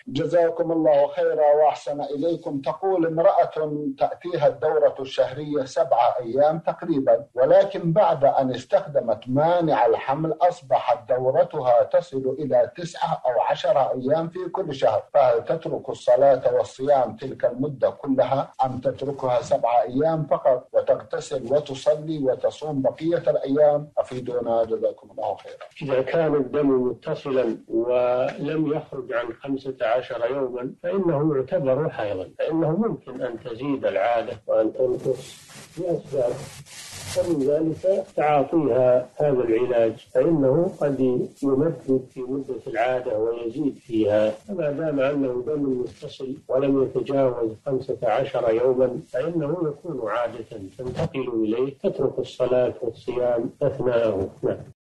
جزاكم الله خيرا وأحسن إليكم. تقول امرأة تأتيها الدورة الشهرية 7 أيام تقريبا، ولكن بعد أن استخدمت مانع الحمل أصبحت دورتها تصل إلى 9 أو 10 أيام في كل شهر، فهل تترك الصلاة والصيام تلك المدة كلها أم تتركها 7 أيام فقط وتغتسل وتصلي وتصوم بقية الأيام؟ أفيدونا جزاكم الله خيرا. إذا كان الدم متصلا ولم يخرج عن 15 يوما فإنه يعتبر حيضا، فإنه ممكن أن تزيد العادة وأن تنقص بأسباب، ومن ذلك تعاطيها هذا العلاج، فإنه قد يمدد في مدة العادة ويزيد فيها، فما دام أنه دم متصل ولم يتجاوز 15 يوما فإنه يكون عادة تنتقل إليه، تترك الصلاة والصيام أثناءه. نعم.